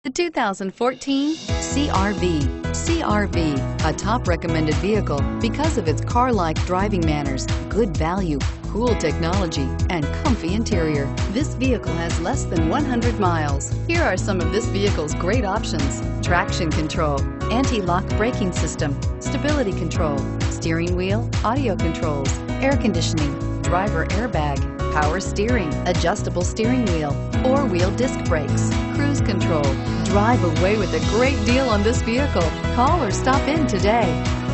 The 2014 CR-V. CR-V, a top recommended vehicle because of its car-like driving manners, good value, cool technology, and comfy interior. This vehicle has less than 100 miles. Here are some of this vehicle's great options: traction control, anti-lock braking system, stability control, steering wheel audio controls, air conditioning, driver airbag, power steering, adjustable steering wheel, four-wheel disc brakes, cruise control. Drive away with a great deal on this vehicle. Call or stop in today.